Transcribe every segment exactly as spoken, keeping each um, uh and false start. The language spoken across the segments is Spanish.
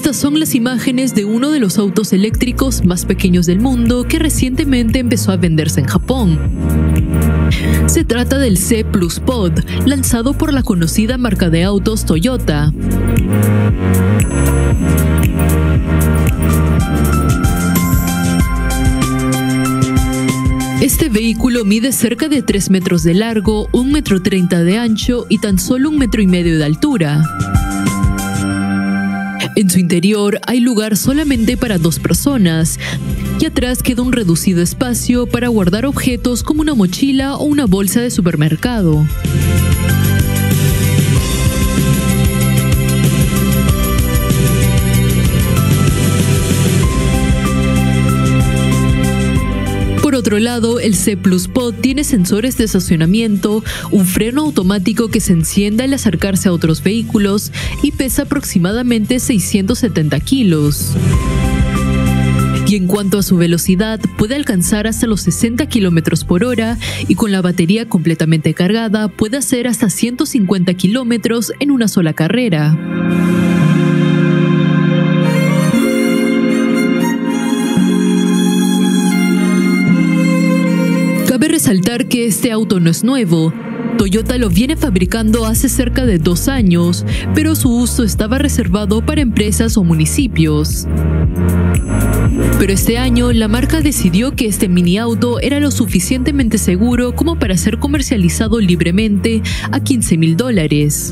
Estas son las imágenes de uno de los autos eléctricos más pequeños del mundo que recientemente empezó a venderse en Japón. Se trata del C Plus Pod, lanzado por la conocida marca de autos Toyota. Este vehículo mide cerca de tres metros de largo, un metro treinta de ancho y tan solo un metro y medio de altura. En su interior hay lugar solamente para dos personas y atrás queda un reducido espacio para guardar objetos como una mochila o una bolsa de supermercado. Por otro lado, el C Plus Pod tiene sensores de estacionamiento, un freno automático que se enciende al acercarse a otros vehículos y pesa aproximadamente seiscientos setenta kilos. Y en cuanto a su velocidad, puede alcanzar hasta los sesenta kilómetros por hora y con la batería completamente cargada puede hacer hasta ciento cincuenta kilómetros en una sola carrera. Cabe resaltar que este auto no es nuevo. Toyota lo viene fabricando hace cerca de dos años, pero su uso estaba reservado para empresas o municipios. Pero este año la marca decidió que este mini auto era lo suficientemente seguro como para ser comercializado libremente a quince mil dólares.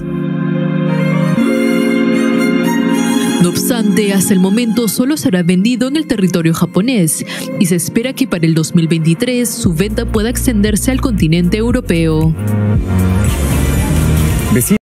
No obstante, hasta el momento solo será vendido en el territorio japonés y se espera que para el dos mil veintitrés su venta pueda extenderse al continente europeo.